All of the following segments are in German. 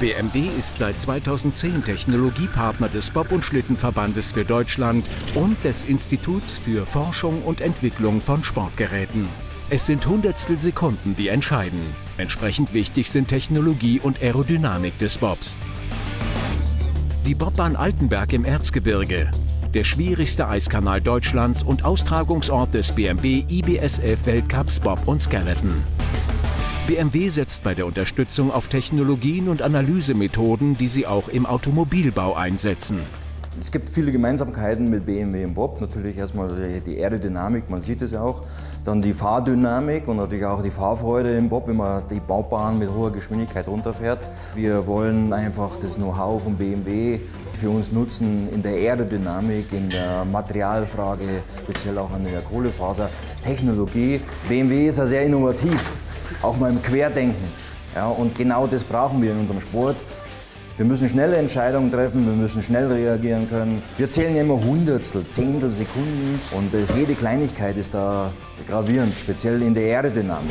BMW ist seit 2010 Technologiepartner des Bob- und Schlittenverbandes für Deutschland und des Instituts für Forschung und Entwicklung von Sportgeräten. Es sind Hundertstel Sekunden, die entscheiden. Entsprechend wichtig sind Technologie und Aerodynamik des Bobs. Die Bobbahn Altenberg im Erzgebirge, der schwierigste Eiskanal Deutschlands und Austragungsort des BMW IBSF Weltcups Bob und Skeleton. BMW setzt bei der Unterstützung auf Technologien und Analysemethoden, die sie auch im Automobilbau einsetzen. Es gibt viele Gemeinsamkeiten mit BMW im Bob. Natürlich erstmal die Aerodynamik, man sieht es ja auch. Dann die Fahrdynamik und natürlich auch die Fahrfreude im Bob, wenn man die Baubahn mit hoher Geschwindigkeit runterfährt. Wir wollen einfach das Know-how von BMW für uns nutzen in der Aerodynamik, in der Materialfrage, speziell auch in der Kohlefasertechnologie. BMW ist ja sehr innovativ, auch mal im Querdenken. Ja, und genau das brauchen wir in unserem Sport. Wir müssen schnelle Entscheidungen treffen, wir müssen schnell reagieren können. Wir zählen ja immer Hundertstel, Zehntel Sekunden und jede Kleinigkeit ist da gravierend, speziell in der Aerodynamik.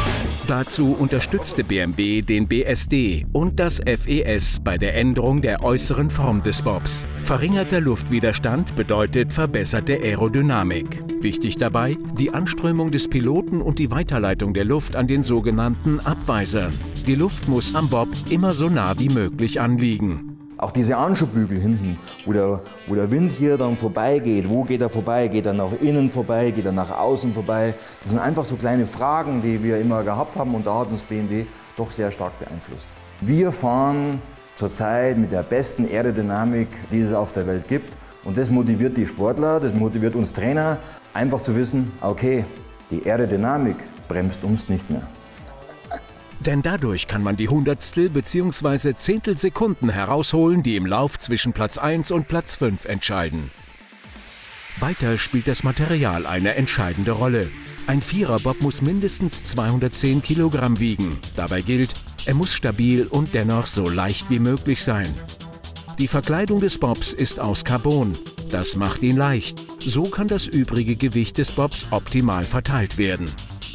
Dazu unterstützte BMW den BSD und das FES bei der Änderung der äußeren Form des Bobs. Verringerter Luftwiderstand bedeutet verbesserte Aerodynamik. Wichtig dabei die Anströmung des Piloten und die Weiterleitung der Luft an den sogenannten Abweisern. Die Luft muss am Bob immer so nah wie möglich anliegen. Auch diese Anschubbügel hinten, wo der Wind hier dann vorbeigeht, wo geht er vorbei? Geht er nach innen vorbei? Geht er nach außen vorbei? Das sind einfach so kleine Fragen, die wir immer gehabt haben und da hat uns BMW doch sehr stark beeinflusst. Wir fahren zurzeit mit der besten Aerodynamik, die es auf der Welt gibt und das motiviert die Sportler, das motiviert uns Trainer, einfach zu wissen, okay, die Aerodynamik bremst uns nicht mehr. Denn dadurch kann man die Hundertstel bzw. Zehntelsekunden herausholen, die im Lauf zwischen Platz 1 und Platz 5 entscheiden. Weiter spielt das Material eine entscheidende Rolle. Ein Vierer-Bob muss mindestens 210 Kilogramm wiegen. Dabei gilt, er muss stabil und dennoch so leicht wie möglich sein. Die Verkleidung des Bobs ist aus Carbon. Das macht ihn leicht. So kann das übrige Gewicht des Bobs optimal verteilt werden.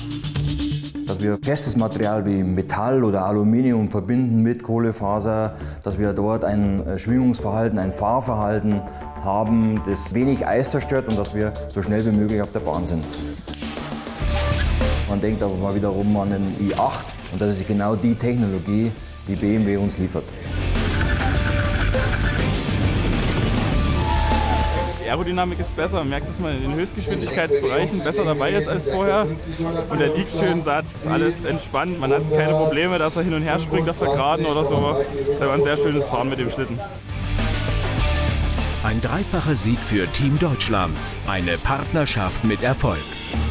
Dass wir festes Material wie Metall oder Aluminium verbinden mit Kohlefaser, dass wir dort ein Schwingungsverhalten, ein Fahrverhalten haben, das wenig Eis zerstört und dass wir so schnell wie möglich auf der Bahn sind. Man denkt auch mal wiederum an den i8 und das ist genau die Technologie, die BMW uns liefert. Die Aerodynamik ist besser, man merkt, dass man in den Höchstgeschwindigkeitsbereichen besser dabei ist als vorher. Und er liegt schön satt, alles entspannt, man hat keine Probleme, dass er hin und her springt auf der Geraden oder so. Das war ein sehr schönes Fahren mit dem Schlitten. Ein dreifacher Sieg für Team Deutschland. Eine Partnerschaft mit Erfolg.